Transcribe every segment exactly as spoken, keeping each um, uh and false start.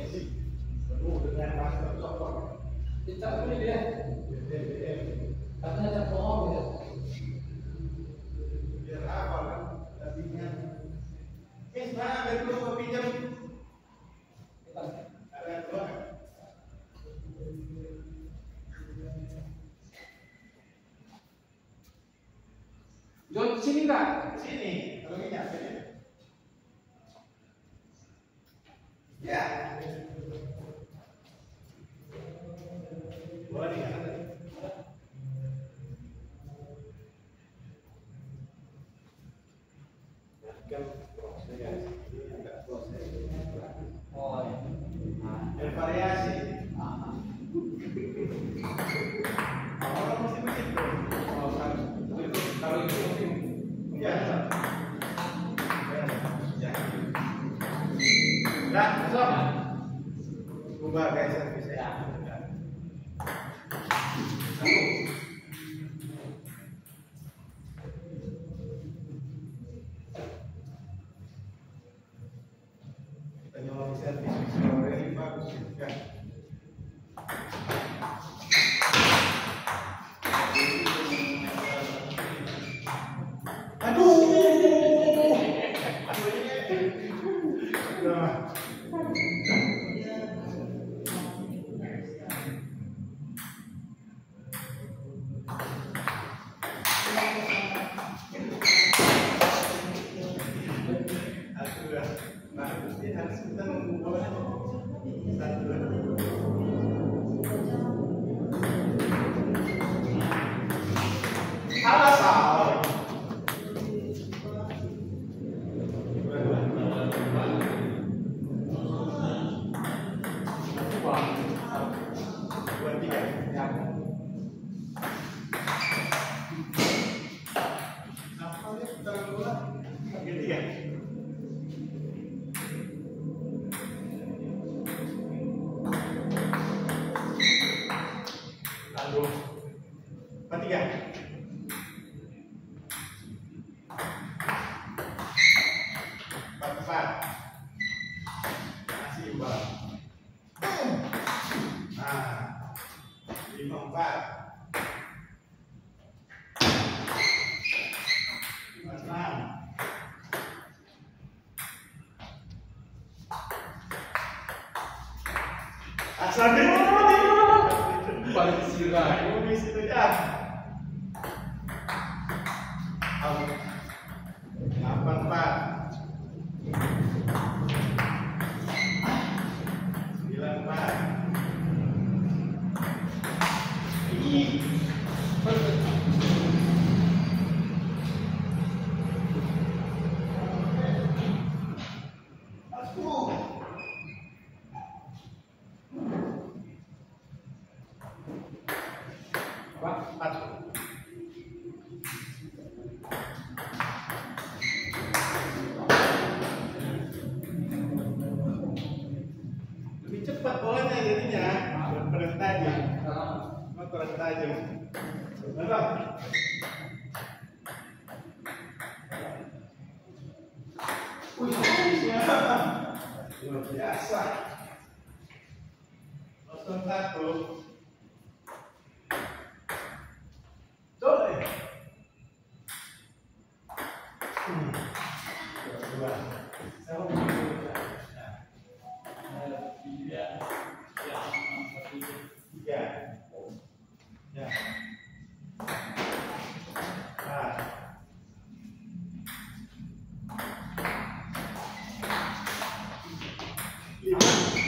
posisi penuh dengan masker copot. Kita ini dia B B M katanya ada bohong ya. Biar apa kan? Tadinya eh mana betul mau pinjam? Ada dua kan? John sini enggak? Sini, kalau minyak sini. Ya. Boleh ya. Oh, ya. Variasi. Orang mesti begitu. Kalau itu mungkin ya. Nah, masuk. Ubah guys servis ya. Penyolong servis ini bagus juga. Ketiga. Empat. Masih imbang. Nah, lima empat. Lima enam. Asal paling sirah. Ini situ ya. Delapan empat. Sembilan empat. Ini. Lebih cepat bolanya jadinya, kurang tajam, kurang tajam. Betul. Wih, luar biasa. Langsung satu. Dole. Hmm. Dua. Sama tiga. Tiga. Tiga. Ya. Nah. Lima.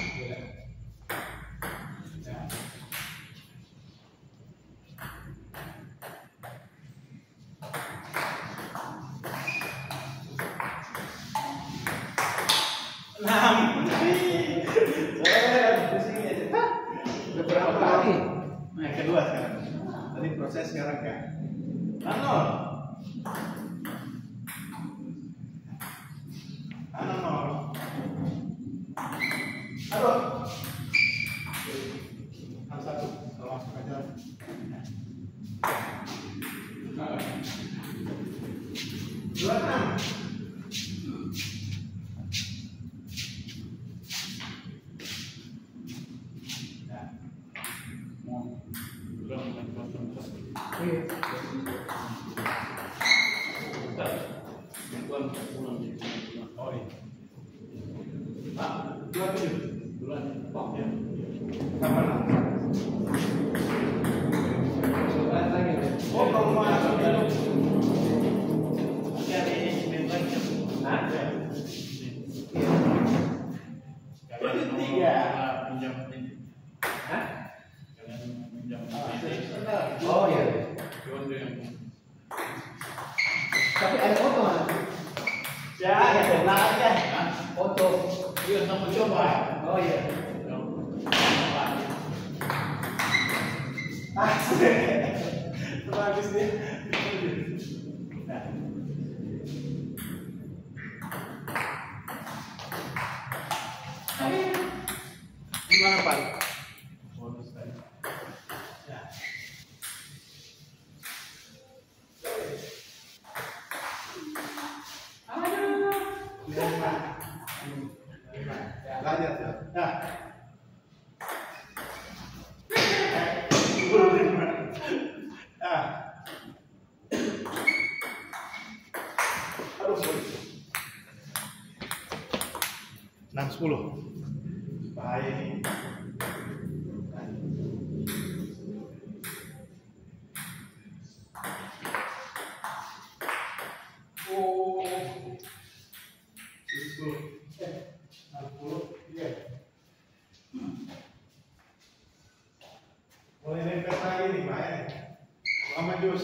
Enam. Udah berapa kali? Nah, yang kedua sekarang. Tadi proses sekarang kan. Nol. Nol. Halo. Enam satu. Kalau masuk aja. Dua enam. Oh iya. Pak, dua tujuh. Duluan. Pak ya. Kapan? Coba lagi. Oh, kalau mau ada nanti ada ini lagi. Nah, ya. Kalian tiga pinjam ini. Hah? Kalian pinjam ini. Oh iya. Tapi ada foto kan? Ya, ya benar aja. Foto. Iya, sama coba. Oh iya. Ah, bagus nih. Gimana Pak? Bonus tadi. Ya. Lima. Lima. Lanjut. Nah. Ah. Aduh, sorry. enam sepuluh. Bahaya ini. Oh. sepuluh. Eh, enam puluh. Iya. Mulai nempel lagi nih, Pak. Lama jus.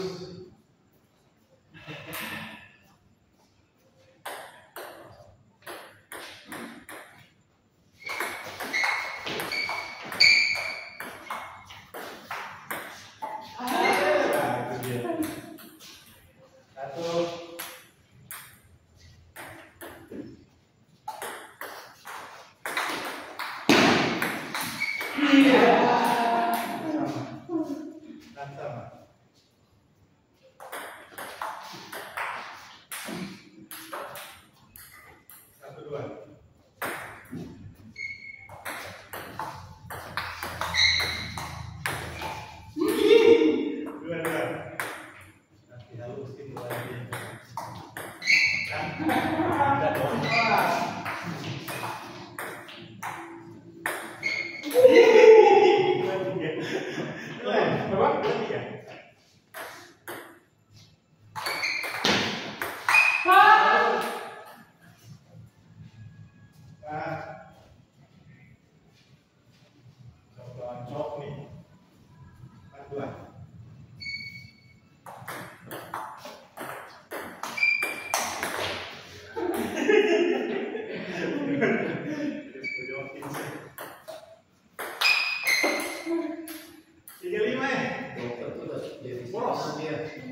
tiga puluh lima ya? Boros dia.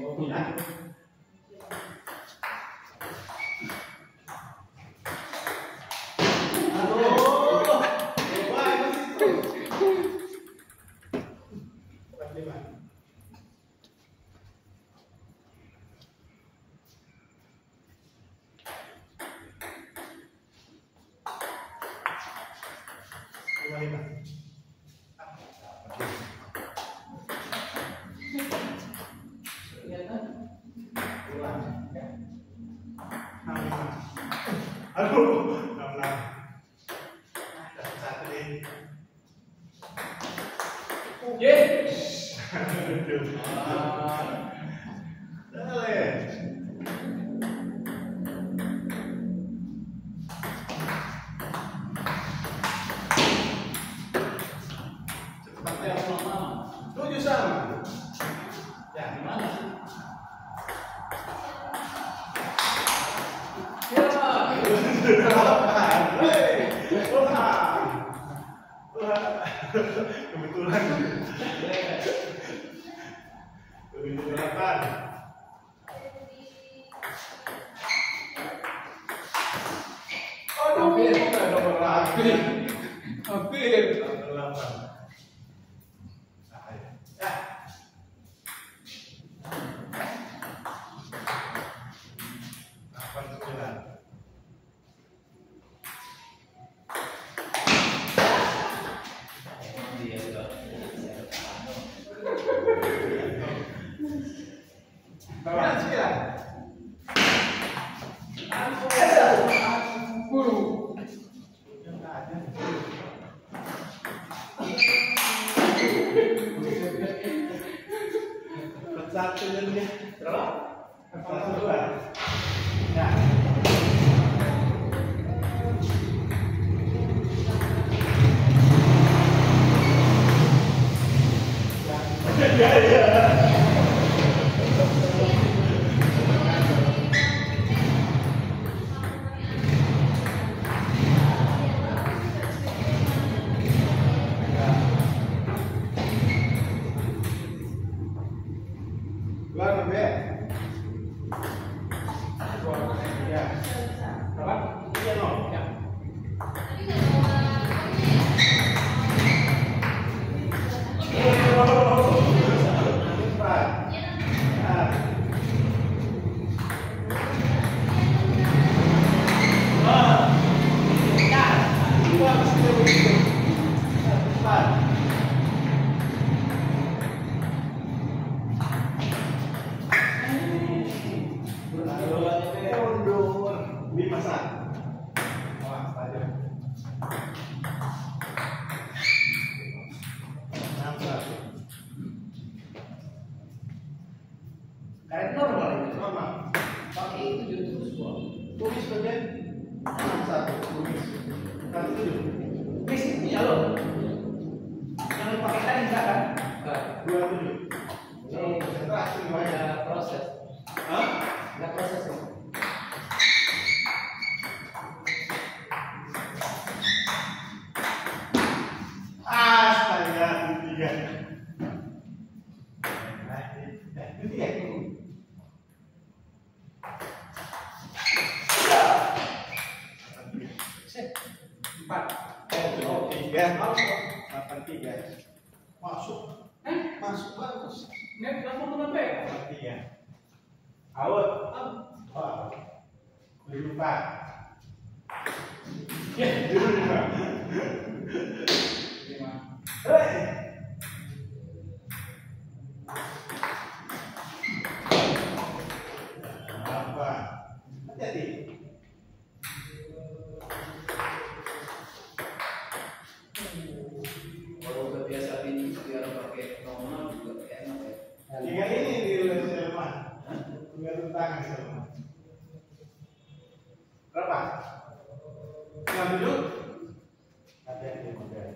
Aduh, enam enam. Dapat satu deh. Yes. Tujuh sama. Ya, gimana? Kebetulan tujuh delapan. Aduh, nomor hampir hampir delapan. Ya. Delapan sembilan. satu lebih. Berapa? Satu dua. Ya. Ya, ya. Dua lebih. Ya. Berapa? Iya nol. Ya. Karet normal itu normal. Pakai itu jadi tulis gua. Tulis bagian enam satu tulis. Kalau tujuh. Tulis ini lo. Jangan pakai tadi enggak kan? Enggak. Dua tujuh. Jadi konsentrasi banyak proses. Hah? Enggak proses. Astaga, tiga. Nah, tiga. Empat. Oh, tiga. Delapan tiga. Masuk. Eh? Masuk bagus. Ini langsung ke berapa? Delapan tiga. Out. Oh. Lupa. Ya, lima. Lima. Hei. Apa? Hati-hati. Tiga ini di Selma, tiga tangan Selma. Berapa? Enam tujuh. Ada yang model.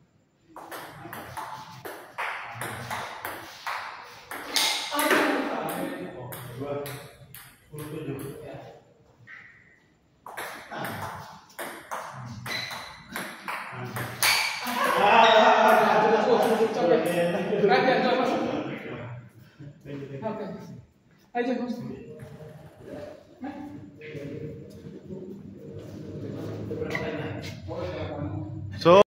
Dua puluh tujuh. Oke, aja bos. So